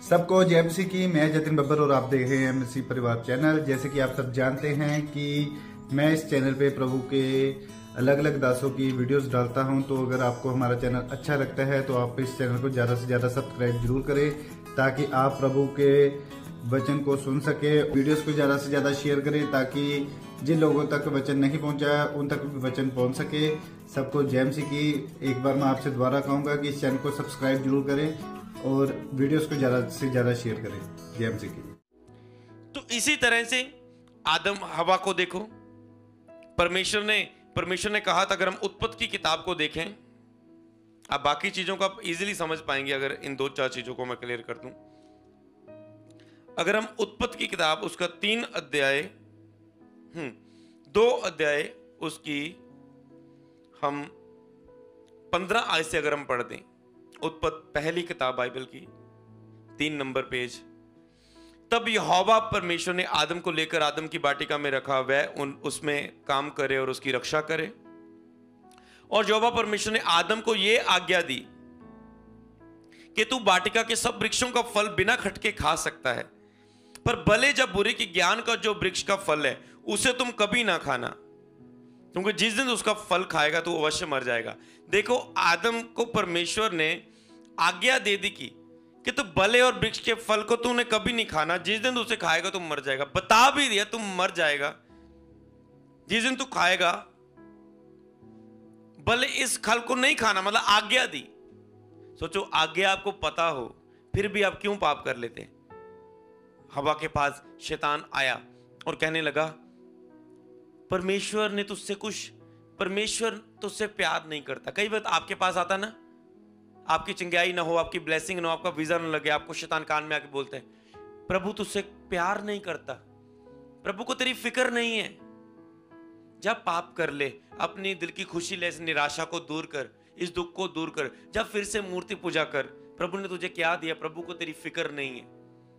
सबको जय मसीह की। मैं जतिन बब्बर और आप देख रहे हैं मसीह परिवार चैनल। जैसे कि आप सब जानते हैं कि मैं इस चैनल पे प्रभु के अलग अलग दासों की वीडियोस डालता हूं, तो अगर आपको हमारा चैनल अच्छा लगता है तो आप इस चैनल को ज्यादा से ज्यादा सब्सक्राइब जरूर करें, ताकि आप प्रभु के वचन को सुन सके। वीडियोस को ज्यादा से ज्यादा शेयर करें ताकि जिन लोगों तक वचन नहीं पहुंचा उन तक भी वचन पहुंच सके। सबको जय मसीह की। एक बार मैं आपसे दोबारा कहूंगा कि इस चैनल को सब्सक्राइब जरूर करें और वीडियोस को ज्यादा से ज्यादा शेयर करें। जय मसीह की। तो इसी तरह से आदम हवा को देखो, परमेश्वर ने कहा था अगर हम उत्पत्ति की किताब को देखें, आप बाकी चीजों को आप इजीली समझ पाएंगे अगर इन दो चार चीजों को मैं क्लियर कर दूं। अगर हम उत्पत्ति की किताब उसका 3 अध्याय 2 अध्याय उसकी हम 15 आयत से अगर हम पढ़ दें, उत्पत्ति पहली किताब बाइबल की 3 नंबर पेज। तब यहोवा परमेश्वर ने आदम को लेकर आदम की वाटिका में रखा, वह उसमें काम करे और उसकी रक्षा करे। और यहोवा परमेश्वर ने आदम को यह आज्ञा दी कि तू वाटिका के सब वृक्षों का फल बिना खटके खा सकता है, पर भले जब बुरे के ज्ञान का जो वृक्ष का फल है उसे तुम कभी ना खाना, क्योंकि जिस दिन उसका फल खाएगा तो अवश्य मर जाएगा। देखो, आदम को परमेश्वर ने आज्ञा दे दी कि तू भले और वृक्ष के फल को तूने कभी नहीं खाना, जिस दिन उसे खाएगा तुम मर जाएगा। बता भी दिया तुम मर जाएगा जिस दिन तू खाएगा, भले इस फल को नहीं खाना, मतलब आज्ञा दी। सोचो, आज्ञा आपको पता हो फिर भी आप क्यों पाप कर लेते हैं। हवा के पास शैतान आया और कहने लगा परमेश्वर तुझसे प्यार नहीं करता। कई बार आपके पास आता ना, आपकी चंगाई ना हो, आपकी ब्लेसिंग ना हो, आपका वीजा ना लगे, आपको शैतान कान में आके बोलते हैं प्रभु तुझसे प्यार नहीं करता, प्रभु को तेरी फिक्र नहीं है। जब पाप कर ले, अपनी दिल की खुशी ले, इस निराशा को दूर कर, इस दुख को दूर कर, जब फिर से मूर्ति पूजा कर। प्रभु ने तुझे क्या दिया? प्रभु को तेरी फिक्र नहीं है,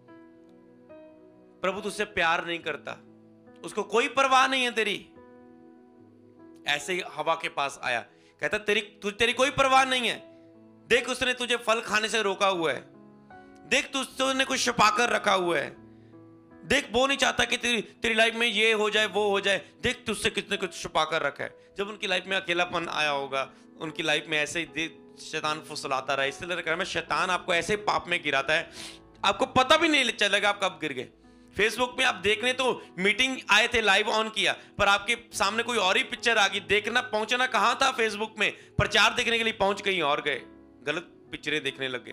प्रभु तुझसे प्यार नहीं करता, उसको कोई परवाह नहीं है तेरी। ऐसे ही हवा के पास आया, कहता तेरी कोई परवाह नहीं है। देख, उसने तुझे फल खाने से रोका हुआ है, देख तुझने कुछ छुपाकर रखा हुआ है, देख वो नहीं चाहता कि तेरी लाइफ में ये हो जाए वो हो जाए, देख तुझसे कितने कुछ छुपाकर रखा है। जब उनकी लाइफ में अकेलापन आया होगा, उनकी लाइफ में ऐसे ही शैतान फुसलाता रहा, इसलिए शैतान आपको ऐसे पाप में गिराता है, आपको पता भी नहीं चलेगा आप कब गिर गए। फेसबुक में आप देखने तो मीटिंग आए थे, लाइव ऑन किया, पर आपके सामने कोई और ही पिक्चर आ गई। देखना पहुंचना कहां था? फेसबुक में। प्रचार देखने के लिए पहुंच कहीं और गए, गलत पिक्चरें देखने लग गए।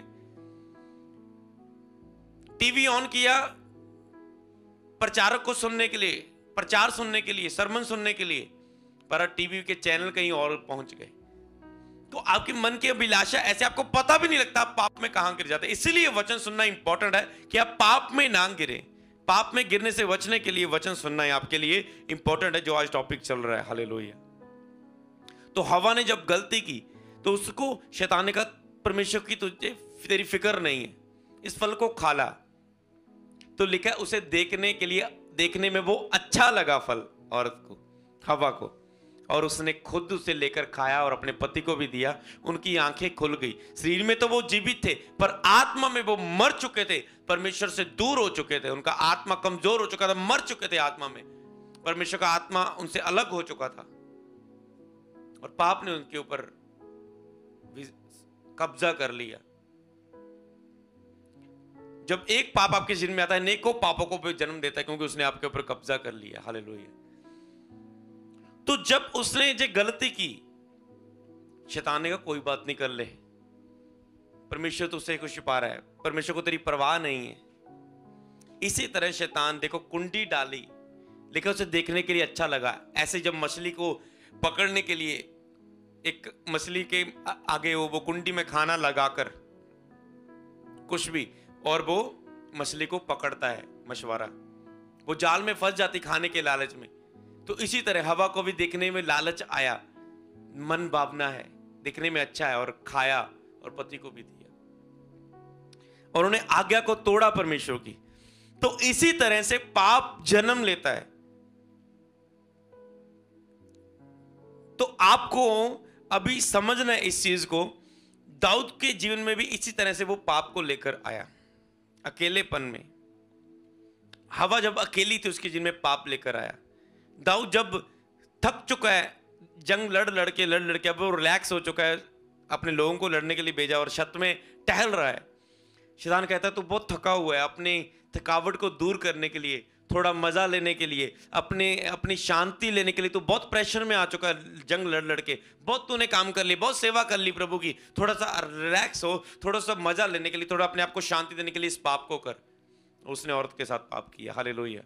टीवी ऑन किया प्रचारक को सुनने के लिए, प्रचार सुनने के लिए, सरमन सुनने के लिए, पर टीवी के चैनल कहीं और पहुंच गए। तो आपके मन की अभिलाषा ऐसे आपको पता भी नहीं लगता आप पाप में कहां गिर जाते। इसलिए वचन सुनना इंपॉर्टेंट है कि आप पाप में ना गिरे। पाप में गिरने से बचने के लिए वचन सुनना है आपके लिए इंपॉर्टेंट है, जो आज टॉपिक चल रहा है। हालेलुया। तो हवा ने जब गलती की तो उसको शैतान ने कहा परमेश्वर की तुझे तेरी फिक्र नहीं है, इस फल को खा ला। तो लिखा है उसे देखने में वो अच्छा लगा फल, औरत को, हवा को, और उसने खुद उसे लेकर खाया और अपने पति को भी दिया। उनकी आंखें खुल गई। शरीर में तो वो जीवित थे, पर आत्मा में वो मर चुके थे, परमेश्वर से दूर हो चुके थे। उनका आत्मा कमजोर हो चुका था, मर चुके थे आत्मा में। परमेश्वर का आत्मा उनसे अलग हो चुका था और पाप ने उनके ऊपर कब्जा कर लिया। जब एक पाप आपके शरीर में आता है, नेकों पापों को भी जन्म देता है, क्योंकि उसने आपके ऊपर कब्जा कर लिया। हालेलुया। तो जब उसने ये गलती की, शैतान ने कहा कोई बात नहीं, कर ले, परमेश्वर तुझसे कुछ छिपा रहा है, परमेश्वर को तेरी परवाह नहीं है। इसी तरह शैतान देखो कुंडी डाली, लेकिन उसे देखने के लिए अच्छा लगा। ऐसे जब मछली को पकड़ने के लिए एक मछली के आगे वो कुंडी में खाना लगाकर कुछ भी, और वो मछली को पकड़ता है मछुआरा, वो जाल में फंस जाती खाने के लालच में। तो इसी तरह हवा को भी देखने में लालच आया, मन भावना है, दिखने में अच्छा है, और खाया और पति को भी दिया, और उन्हें आज्ञा को तोड़ा परमेश्वर की। तो इसी तरह से पाप जन्म लेता है। तो आपको अभी समझना है इस चीज को। दाऊद के जीवन में भी इसी तरह से वो पाप को लेकर आया। अकेलेपन में। हवा जब अकेली थी उसके जिनमें पाप लेकर आया। दाऊद जब थक चुका है, जंग लड़ लड़के अब वो रिलैक्स हो चुका है, अपने लोगों को लड़ने के लिए भेजा और छत में टहल रहा है। शैतान कहता है तू बहुत थका हुआ है, अपनी थकावट को दूर करने के लिए, थोड़ा मजा लेने के लिए, अपनी शांति लेने के लिए तू बहुत प्रेशर में आ चुका है, जंग लड़ के बहुत तूने काम कर ली, बहुत सेवा कर ली प्रभु की, थोड़ा सा रिलैक्स हो, थोड़ा सा मजा लेने के लिए, थोड़ा अपने आप को शांति देने के लिए इस पाप को कर। उसने औरत के साथ पाप किया। हालेलुया।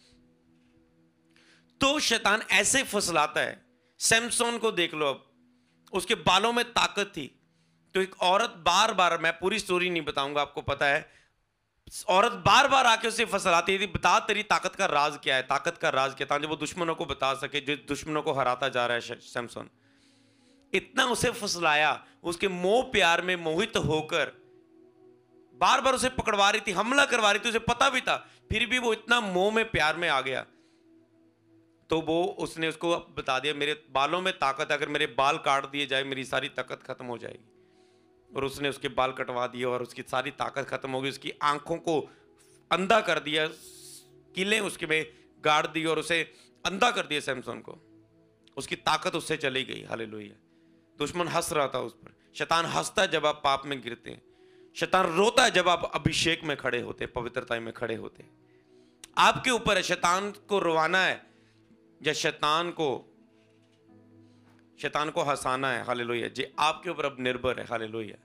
तो शैतान ऐसे फुसलाता है। सैमसोन को देख लो, अब उसके बालों में ताकत थी, तो एक औरत बार बार, मैं पूरी स्टोरी नहीं बताऊंगा, आपको पता है, औरत बार बार आके उसे फसलाती थी, बता तेरी ताकत का राज क्या है, ताकत का राज क्या था, जब वो दुश्मनों को बता सके, जो दुश्मनों को हराता जा रहा है सैमसोन। इतना उसे फुसलाया, उसके मोह प्यार में मोहित होकर बार बार उसे पकड़वा रही थी, हमला करवा रही थी, उसे पता भी था, फिर भी वो इतना मोह में प्यार में आ गया। तो वो उसने उसको बता दिया मेरे बालों में ताकत है, अगर मेरे बाल काट दिए जाए मेरी सारी ताकत खत्म हो जाएगी। और उसने उसके बाल कटवा दिए और उसकी सारी ताकत खत्म हो गई, उसकी आंखों को अंधा कर दिया, कीलें उसके में गाड़ दी और उसे अंधा कर दिया सैमसोन को, उसकी ताकत उससे चली गई। हालेलुया। दुश्मन हंस रहा था उस पर। शैतान हंसता है जब आप पाप में गिरते हैं, शैतान रोता है जब आप अभिषेक में खड़े होते हैं, पवित्रता में खड़े होते हैं। आपके ऊपर है शैतान को रोवाना है या शैतान को हंसाना है। हालेलुया। जी आपके ऊपर अब निर्भर है। हालेलुया।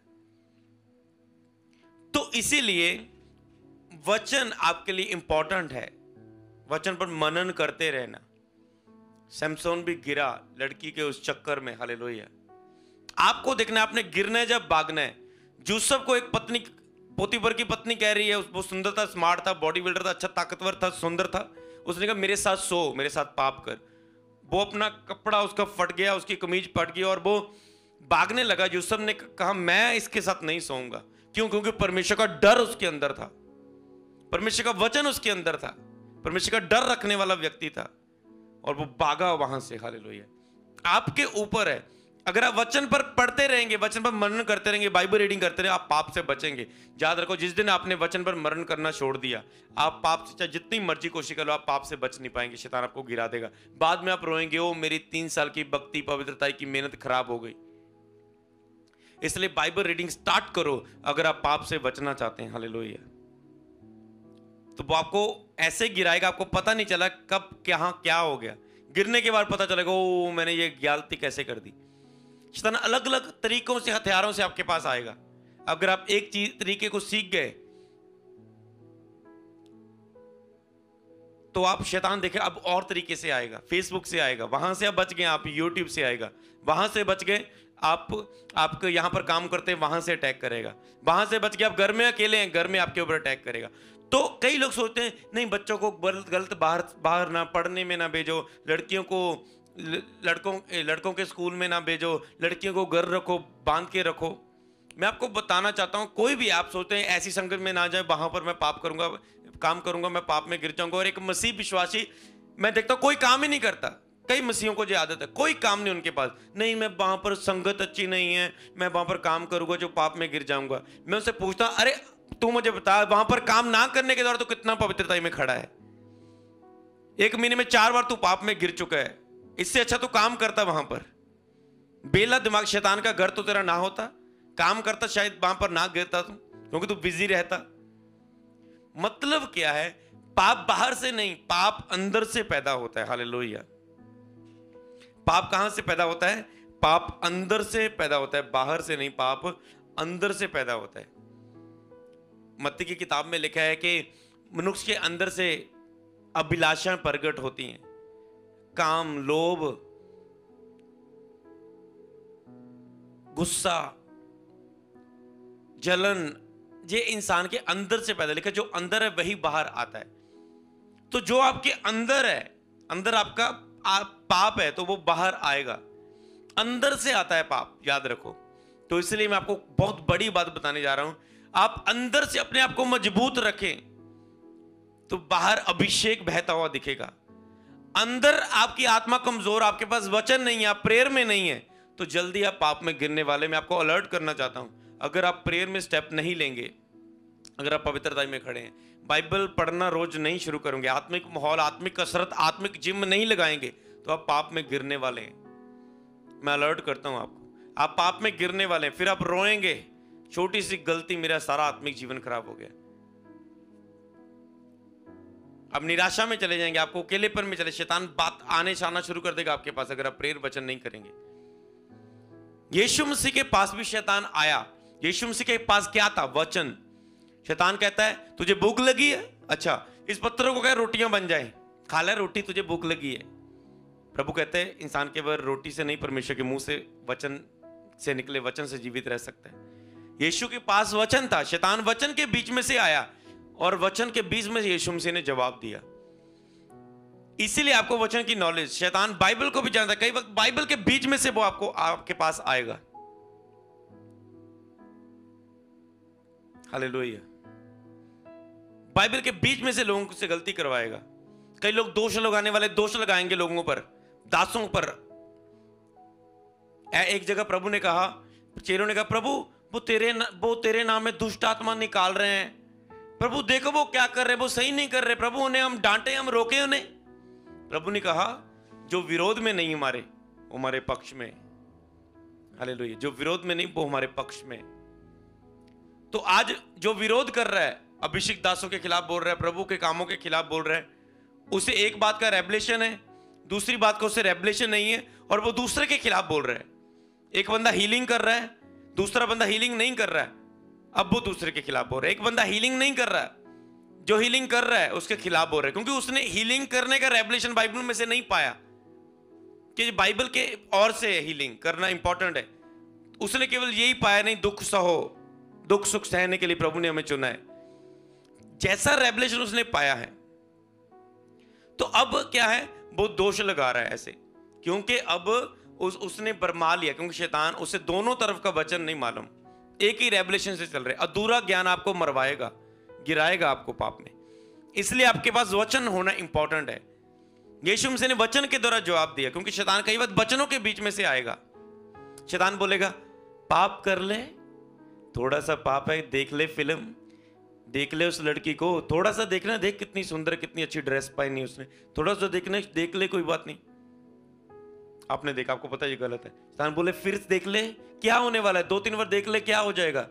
तो इसीलिए वचन आपके लिए इंपॉर्टेंट है, वचन पर मनन करते रहना। सैमसोन भी गिरा लड़की के उस चक्कर में। हालेलुया। आपको देखना है, आपने गिरना है जब भागना है। यूसुफ को एक पत्नी, पोतीफर की पत्नी कह रही है, वो सुंदर था, स्मार्ट था, बॉडी बिल्डर था, अच्छा ताकतवर था, सुंदर था, उसने कहा मेरे साथ सो, मेरे साथ पाप कर। वो अपना कपड़ा उसका फट गया, उसकी कमीज फट गई और वो भागने लगा। यूसुफ ने कहा मैं इसके साथ नहीं सोऊंगा। क्यों? क्योंकि परमेश्वर का डर उसके अंदर था, परमेश्वर का वचन उसके अंदर था, परमेश्वर का डर रखने वाला व्यक्ति था और वो भागा वहां से। हालेलुया। आपके ऊपर है, अगर आप वचन पर पढ़ते रहेंगे, वचन पर मनन करते रहेंगे, बाइबल रीडिंग करते रहेंगे, आप पाप से बचेंगे। याद रखो, जिस दिन आपने वचन पर मनन करना छोड़ दिया, आप पाप से चाहे जितनी मर्जी कोशिश कर लो, आप पाप से बच नहीं पाएंगे। शैतान आपको गिरा देगा। बाद में आप रोएंगे, ओ मेरी 3 साल की भक्ति पवित्रता की मेहनत खराब हो गई। इसलिए बाइबल रीडिंग स्टार्ट करो अगर आप पाप से बचना चाहते हैं। हालेलुया। तो वो आपको ऐसे गिराएगा, आपको पता नहीं चला कब क्या हो गया। गिरने के बाद पता चलेगा ओ मैंने ये गलती कैसे कर दी। शैतान अलग अलग तरीकों से, हथियारों से आपके पास आएगा। अगर आप एक चीज तरीके को सीख गए तो आप शैतान देखे अब और तरीके से आएगा। फेसबुक से आएगा, वहां से आप बच गए, आप यूट्यूब से आएगा, वहां से बच गए, आपको यहां पर काम करते हैं वहां से अटैक करेगा, वहां से बच गए, आप घर में अकेले हैं, घर में आपके ऊपर अटैक करेगा। तो कई लोग सोचते हैं नहीं बच्चों को गलत बाहर ना पढ़ने में ना भेजो, लड़कियों को लड़कों के स्कूल में ना भेजो, लड़कियों को घर रखो, बांध के रखो। मैं आपको बताना चाहता हूं, कोई भी आप सोचते हैं ऐसी संगत में ना जाए, वहां पर मैं पाप करूंगा, काम करूंगा, मैं पाप में गिर जाऊंगा। और एक मसीह विश्वासी मैं देखता हूं कोई काम ही नहीं करता। कई मसीहों को जो आदत है, कोई काम नहीं उनके पास, नहीं मैं वहां पर संगत अच्छी नहीं है, मैं वहां पर काम करूंगा जो पाप में गिर जाऊंगा। मैं उससे पूछता हूं अरे तू मुझे बता, वहां पर काम ना करने के द्वारा तो कितना पवित्रता में खड़ा है। 1 महीने में 4 बार तू पाप में गिर चुका है, इससे अच्छा तो काम करता वहां पर। बेला दिमाग, शैतान का घर तो तेरा ना होता, काम करता, शायद वहां पर ना गिरता तू, क्योंकि तू बिजी रहता। मतलब क्या है? पाप बाहर से नहीं, पाप अंदर से पैदा होता है। हालेलुया। पाप कहां से पैदा होता है? पाप अंदर से पैदा होता है, बाहर से नहीं, पाप अंदर से पैदा होता है। मत्ती की किताब में लिखा है कि मनुष्य के अंदर से अभिलाषाएं प्रकट होती हैं, काम, लोभ, गुस्सा, जलन, ये इंसान के अंदर से पैदा, लिखा जो अंदर है वही बाहर आता है। तो जो आपके अंदर है, अंदर आपका पाप है, तो वो बाहर आएगा। अंदर से आता है पाप, याद रखो। तो इसलिए मैं आपको बहुत बड़ी बात बताने जा रहा हूं, आप अंदर से अपने आप को मजबूत रखें तो बाहर अभिषेक बहता हुआ दिखेगा। अंदर आपकी आत्मा कमजोर, आपके पास वचन नहीं है, आप प्रेयर में नहीं है, तो जल्दी आप पाप में गिरने वाले। मैं आपको अलर्ट करना चाहता हूं, अगर आप प्रेयर में स्टेप नहीं लेंगे, अगर आप पवित्रता में खड़े हैं, बाइबल पढ़ना रोज नहीं शुरू करेंगे, आत्मिक माहौल, आत्मिक कसरत, आत्मिक जिम नहीं लगाएंगे, तो आप पाप में गिरने वाले हैं। मैं अलर्ट करता हूं आपको, आप पाप में गिरने वाले हैं, फिर आप रोएंगे, छोटी सी गलती मेरा सारा आत्मिक जीवन खराब हो गया। आप निराशा में चले जाएंगे, आपको अकेलेपन में चले, शैतान बात आने जाना शुरू कर देगा आपके पास, अगर आप प्रेयर वचन नहीं करेंगे। यीशु मसीह के पास भी शैतान आया। यीशु मसीह के पास क्या था? वचन। शैतान कहता है तुझे भूख लगी है, अच्छा इस पत्थरों को कह रोटियां बन जाए, खा ले रोटी, तुझे भूख लगी है। प्रभु कहते हैं इंसान केवल रोटी से नहीं, परमेश्वर के मुंह से, वचन से निकले वचन से जीवित रह सकता है। यीशु के पास वचन था, शैतान वचन के बीच में से आया और वचन के बीच में यीशु मसीह ने जवाब दिया। इसीलिए आपको वचन की नॉलेज, शैतान बाइबल को भी जानता है, कई वक्त बाइबल के बीच में से वो आपको आपके पास आएगा। हालेलुया। बाइबल के बीच में से लोगों से गलती करवाएगा। कई लोग दोष लगाने वाले दोष लगाएंगे लोगों पर, दासों पर। एक जगह प्रभु ने कहा, चेलों ने कहा प्रभु वो तेरे नाम में दुष्ट आत्मा निकाल रहे हैं, प्रभु देखो वो क्या कर रहे, वो सही नहीं कर रहे, प्रभु उन्हें हम डांटे, हम रोके उन्हें। प्रभु ने कहा जो विरोध में नहीं हमारे, वो हमारे पक्ष में। हालेलुया। जो विरोध में नहीं वो हमारे पक्ष में। तो आज जो विरोध कर रहा है, अभिषेक दासों के खिलाफ बोल रहा है, प्रभु के कामों के खिलाफ बोल रहा है, उसे एक बात का रेवलेशन है, दूसरी बात का उसे रेवलेशन नहीं है, और वो दूसरे के खिलाफ बोल रहा है। एक बंदा हीलिंग कर रहा है, दूसरा बंदा हीलिंग नहीं कर रहा है, अब वो दूसरे के खिलाफ बोल रहा है। एक बंदा हीलिंग नहीं कर रहा है, जो हीलिंग कर रहा है उसके खिलाफ बोल रहा है, क्योंकि उसने हीलिंग करने का रेवलेशन बाइबल में से नहीं पाया कि बाइबल के और से हीलिंग करना इंपॉर्टेंट है। उसने केवल यही पाया, नहीं दुख सहो, दुख सुख सहने के लिए प्रभु ने हमें चुना है, जैसा रेवलेशन उसने पाया है। तो अब क्या है, वो दोष लगा रहा है ऐसे, क्योंकि अब उसने बरमा लिया, क्योंकि शैतान उसे दोनों तरफ का वचन नहीं मालूम, एक ही रेवलेशन से चल रहे। अधूरा ज्ञान आपको मरवाएगा, गिराएगा आपको पाप में। इसलिए आपके पास वचन होना इंपॉर्टेंट है। यीशु मसीह ने वचन के द्वारा जवाब दिया, क्योंकि शैतान कई बार वचनों के बीच में से आएगा। शैतान बोलेगा पाप कर ले, थोड़ा सा पाप है, देख ले फिल्म, देख ले उस लड़की को, थोड़ा सा देखना, देख कितनी सुंदर, कितनी अच्छी ड्रेस पहनी उसने, थोड़ा सा देखना, देख ले, कोई बात नहीं। आपने देखा, आपको पता है ये गलत है। शैतान बोले फिर देख ले, क्या होने वाला है, 2-3 बार देख ले, क्या हो जाएगा,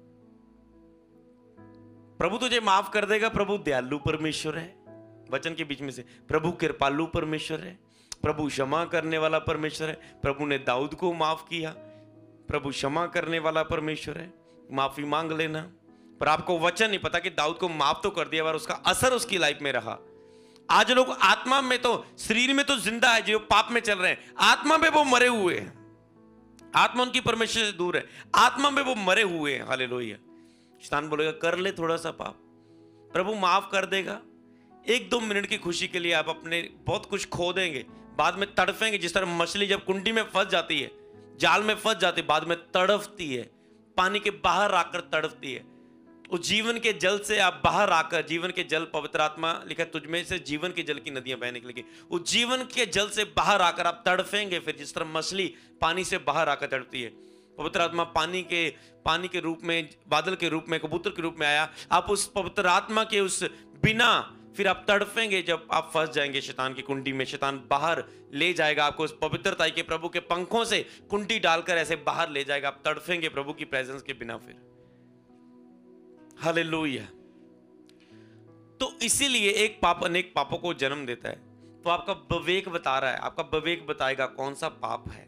प्रभु तुझे माफ कर देगा। प्रभु दयालु परमेश्वर है, वचन के बीच में से, प्रभु कृपालु परमेश्वर है, प्रभु क्षमा करने वाला परमेश्वर है। प्रभु ने दाऊद को माफ किया, प्रभु क्षमा करने वाला परमेश्वर है, माफी मांग लेना। पर आपको वचन नहीं पता कि दाऊद को माफ तो कर दिया, पर उसका असर उसकी लाइफ में रहा। आज लोग आत्मा में तो, शरीर में तो जिंदा है, जो पाप में चल रहे हैं, आत्मा में वो मरे हुए हैं, आत्मा उनकी परमेश्वर से दूर है, आत्मा में वो मरे हुए हैं। हालेलुया। शैतान बोलेगा कर ले थोड़ा सा पाप, प्रभु माफ कर देगा। 1-2 मिनट की खुशी के लिए आप अपने बहुत कुछ खो देंगे, बाद में तड़फेंगे। जिस तरह मछली जब कुंडी में फंस जाती है, जाल में फंस जाती है, बाद में तड़फती है, पानी के बाहर आकर तड़फती है। उस जीवन के जल से आप बाहर आकर, जीवन के जल, पवित्र आत्मा लिखा तुझमें से जीवन के जल की नदियां बहने निकलेंगी, उस जीवन के जल से बाहर आकर आप तड़फेंगे। फिर जिस तरह मछली पानी से बाहर आकर तड़पती है, पवित्र आत्मा पानी के रूप में, बादल के रूप में, कबूतर के रूप में आया। आप उस पवित्र आत्मा के उस बिना फिर आप तड़फेंगे जब आप फंस जाएंगे शैतान की कुंडी में। शैतान बाहर ले जाएगा आपको उस पवित्रता के प्रभु के पंखों से कुंडी डालकर ऐसे बाहर ले जाएगा, आप तड़फेंगे प्रभु की प्रेजेंस के बिना फिर। हालेलुया। तो इसीलिए एक पाप अनेक पापों को जन्म देता है। तो आपका विवेक बता रहा है, आपका विवेक बताएगा कौन सा पाप है,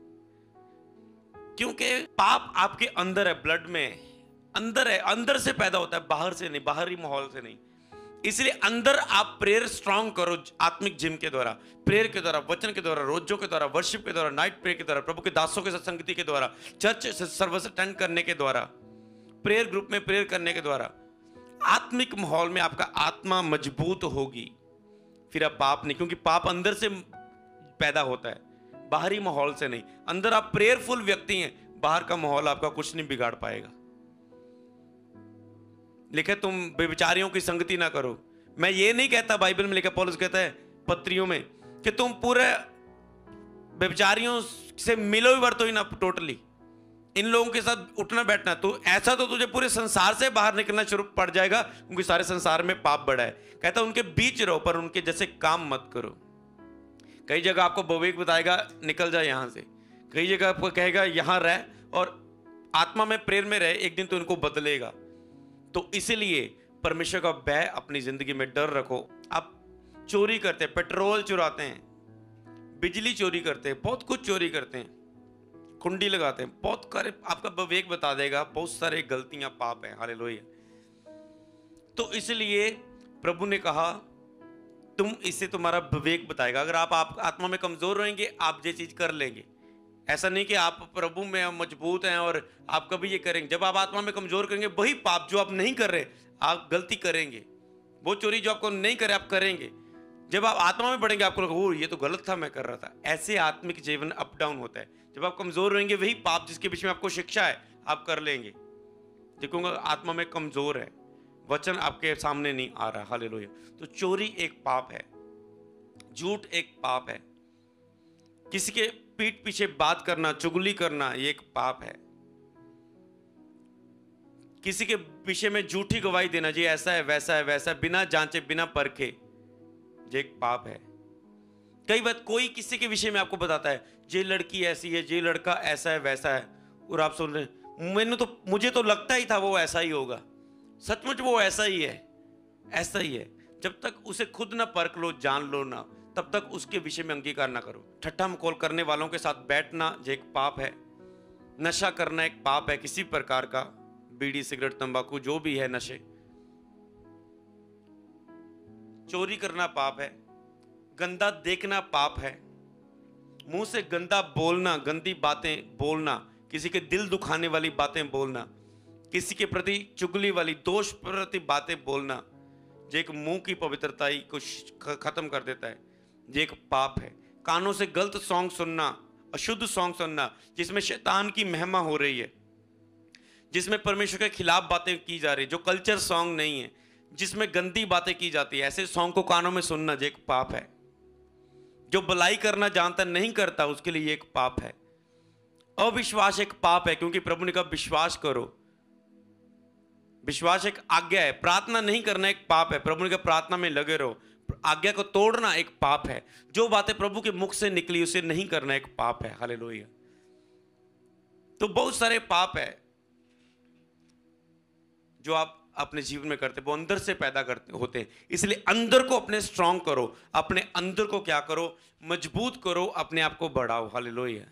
क्योंकि पाप आपके अंदर है, ब्लड में अंदर है, अंदर से पैदा होता है, बाहर से नहीं, बाहरी माहौल से नहीं। इसलिए अंदर आप प्रेयर स्ट्रांग करो, आत्मिक जिम के द्वारा, प्रेयर के द्वारा, वचन के द्वारा, रोजों के द्वारा, वर्शिप के द्वारा, नाइट प्रेयर के द्वारा, प्रभु के दासों के सत्संगति के द्वारा, चर्च सर्विस अटेंड करने के द्वारा, प्रेयर ग्रुप में प्रेयर करने के द्वारा, आत्मिक माहौल में आपका आत्मा मजबूत होगी। फिर आप पाप नहीं, क्योंकि पाप अंदर से पैदा होता है, बाहरी माहौल से नहीं। अंदर आप प्रेयरफुल व्यक्ति हैं, बाहर का माहौल आपका कुछ नहीं बिगाड़ पाएगा। लिखा तुम व्यभिचारियों की संगति ना करो। मैं ये नहीं कहता, बाइबल में लिखा, पौलुस कहता है पत्रियों में कि तुम पूरे व्यभिचारियों से मिलो ही वर्तो ही ना टोटली, इन लोगों के साथ उठना बैठना, तो ऐसा तो तुझे पूरे संसार से बाहर निकलना शुरू पड़ जाएगा, क्योंकि सारे संसार में पाप बढ़ा है। कहता उनके बीच रहो पर उनके जैसे काम मत करो। कई जगह आपको विवेक बताएगा निकल जाए यहां से, कई जगह आपको कहेगा यहां रह और आत्मा में प्रेर में रहे, एक दिन तो इनको बदलेगा। तो इसलिए परमेश्वर का भय अपनी जिंदगी में डर रखो। आप चोरी करते हैं, पेट्रोल चुराते हैं, बिजली चोरी करते हैं, बहुत कुछ चोरी करते हैं, कुंडी लगाते हैं, बहुत सारे, आपका विवेक बता देगा बहुत सारे गलतियां पाप हैं। हालेलुया। तो इसलिए प्रभु ने कहा तुम, इससे तुम्हारा विवेक बताएगा। अगर आप आत्मा में कमजोर रहेंगे आप ये चीज कर लेंगे। ऐसा नहीं कि आप प्रभु में मजबूत हैं और आप कभी ये करेंगे। जब आप आत्मा में कमजोर करेंगे वही पाप जो आप नहीं कर रहे आप गलती करेंगे, वो चोरी जो आपको नहीं करे आप करेंगे। जब आप आत्मा में बढ़ेंगे आपको लगेगा ये तो गलत था, मैं कर रहा था। ऐसे आत्मिक जीवन अप डाउन होता है। जब आप कमजोर रहेंगे वही पाप जिसके बीच में आपको शिक्षा है आप कर लेंगे। देखूंगा आत्मा में कमजोर है, वचन आपके सामने नहीं आ रहा। हालेलुया। तो चोरी एक पाप है, झूठ एक पाप है, किसी के पीठ पीछे बात करना, चुगली करना, ये एक पाप है। किसी के विषय में झूठी गवाही देना, जी ऐसा है वैसा है वैसा है, बिना जांचे बिना परखे, ये एक पाप है। कई बार कोई किसी के विषय में आपको बताता है ये लड़की ऐसी है, ये लड़का ऐसा है वैसा है, और आप सुन रहे हैं मुझे तो लगता ही था वो ऐसा ही होगा, सचमुच वो ऐसा ही है, ऐसा ही है। जब तक उसे खुद ना परख लो, जान लो ना, तब तक उसके विषय में अंगीकार ना करो। ठट्ठा मखौल करने वालों के साथ बैठना ये एक पाप है। नशा करना एक पाप है, किसी प्रकार का, बीड़ी सिगरेट तंबाकू जो भी है नशे। चोरी करना पाप है, गंदा देखना पाप है, मुंह से गंदा बोलना, गंदी बातें बोलना, किसी के दिल दुखाने वाली बातें बोलना, किसी के प्रति चुगली वाली दोष प्रति बातें बोलना, जो एक मुंह की पवित्रता ही को खत्म कर देता है, ये एक पाप है। कानों से गलत सॉन्ग सुनना, अशुद्ध सॉन्ग सुनना जिसमें शैतान की महिमा हो रही है, जिसमें परमेश्वर के खिलाफ बातें की जा रही, जो कल्चर सॉन्ग नहीं है, जिसमें गंदी बातें की जाती है, ऐसे सॉन्ग को कानों में सुनना ये एक पाप है। जो भलाई करना जानता नहीं करता उसके लिए एक पाप है। अविश्वास एक पाप है, क्योंकि प्रभु ने कहा विश्वास करो। विश्वास एक आज्ञा है, प्रार्थना नहीं करना एक पाप है। प्रभु ने कहा प्रार्थना में लगे रहो। आज्ञा को तोड़ना एक पाप है। जो बातें प्रभु के मुख से निकली उसे नहीं करना एक पाप है। हालेलुया। तो बहुत सारे पाप है जो आप अपने जीवन में करते, वो अंदर से पैदा करते होते हैं। इसलिए अंदर को अपने स्ट्रांग करो, अपने अंदर को क्या करो, मजबूत करो, अपने आप को बढ़ाओ। हालेलुया।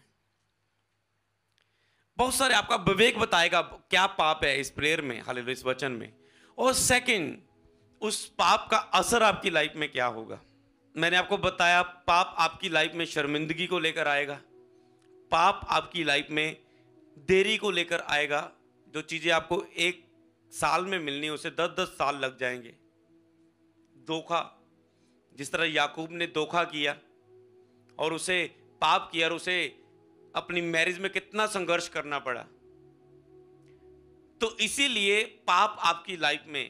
बहुत सारे आपका विवेक बताएगा क्या पाप है इस प्रेयर में, हालेलुया, इस वचन में। और सेकंड, उस पाप का असर आपकी लाइफ में क्या होगा। मैंने आपको बताया पाप आपकी लाइफ में शर्मिंदगी को लेकर आएगा, पाप आपकी लाइफ में देरी को लेकर आएगा। जो चीजें आपको एक साल में मिलनी है उसे 10-10 साल लग जाएंगे। धोखा, जिस तरह याकूब ने धोखा किया और उसे पाप किया और उसे अपनी मैरिज में कितना संघर्ष करना पड़ा। तो इसीलिए पाप आपकी लाइफ में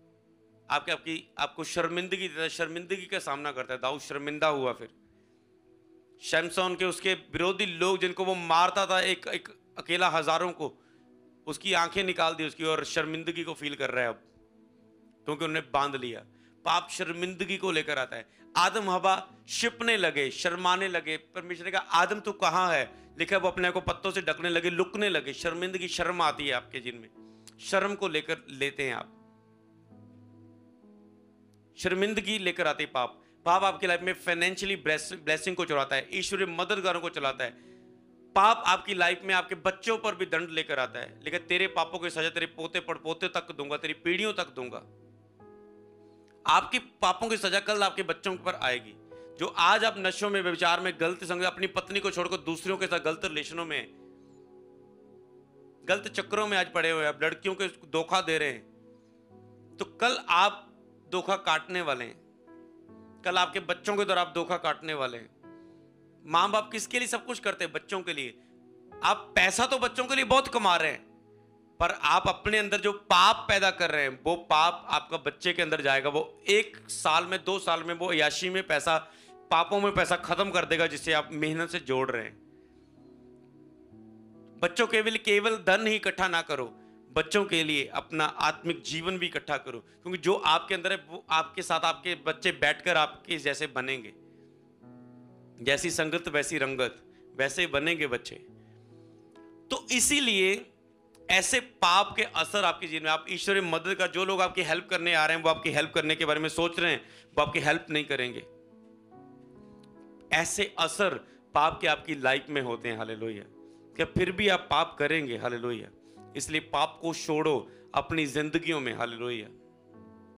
आपको शर्मिंदगी देता है, शर्मिंदगी का सामना करता है। दाऊद शर्मिंदा हुआ, फिर शमशोन के उसके विरोधी लोग जिनको वो मारता था एक अकेला हजारों को, उसकी आंखें निकाल दी उसकी, और शर्मिंदगी को फील कर रहा है अब, क्योंकि उन्होंने बांध लिया। पाप शर्मिंदगी को लेकर आता है। आदम हवा छिपने लगे, शर्माने लगे। परमेश्वर ने कहा आदम तू कहां है, लिखा वो अपने को पत्तों से ढकने लगे, लुकने लगे। शर्मिंदगी, शर्म आती है आपके जीवन में, शर्म को लेकर लेते हैं आप, शर्मिंदगी लेकर आते हैं पाप। पाप आपकी लाइफ में फाइनेंशियली ब्लेसिंग को चुराता है, ईश्वरीय मददगारों को चलाता है। पाप आपकी लाइफ में आपके बच्चों पर भी दंड लेकर आता है, लेकिन तेरे पापों की सजा तेरे पोते पड़पोते तक दूंगा, तेरी पीढ़ियों तक दूंगा। आपकी पापों की सजा कल आपके बच्चों पर आएगी। जो आज आप नशों में, व्यभिचार में, गलत संग, अपनी पत्नी को छोड़कर दूसरों के साथ गलत रिलेशनों में, गलत चक्रों में आज पड़े हुए, आप लड़कियों को धोखा दे रहे हैं, तो कल आप धोखा काटने वाले हैं। कल आपके बच्चों के द्वारा आप धोखा काटने वाले हैं। मां बाप किसके लिए सब कुछ करते हैं? बच्चों के लिए। आप पैसा तो बच्चों के लिए बहुत कमा रहे हैं, पर आप अपने अंदर जो पाप पैदा कर रहे हैं वो पाप आपका बच्चे के अंदर जाएगा। वो 1 साल में 2 साल में वो अय्याशी में पैसा, पापों में पैसा खत्म कर देगा जिसे आप मेहनत से जोड़ रहे हैं। बच्चों के लिए केवल धन ही इकट्ठा ना करो, बच्चों के लिए अपना आत्मिक जीवन भी इकट्ठा करो, क्योंकि जो आपके अंदर है वो आपके साथ आपके बच्चे बैठकर आपके जैसे बनेंगे। जैसी संगत वैसी रंगत, वैसे बनेंगे बच्चे। तो इसीलिए ऐसे पाप के असर आपके जीवन में, आप ईश्वरीय मदद का, जो लोग आपकी हेल्प करने आ रहे हैं वो आपकी हेल्प करने के बारे में सोच रहे हैं, वो आपकी हेल्प नहीं करेंगे। ऐसे असर पाप के आपकी लाइफ में होते हैं। हालेलुया। क्या फिर भी आप पाप करेंगे? हालेलुया। इसलिए पाप को छोड़ो अपनी जिंदगियों में। हालेलुया।